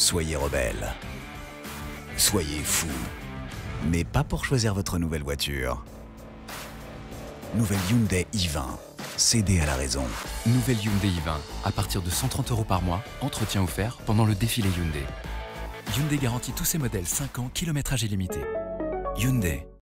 Soyez rebelle. Soyez fou. Mais pas pour choisir votre nouvelle voiture. Nouvelle Hyundai i20. Cédez à la raison. Nouvelle Hyundai i20, à partir de 130 € par mois, entretien offert pendant le défilé Hyundai. Hyundai garantit tous ses modèles 5 ans, kilométrage illimité. Hyundai.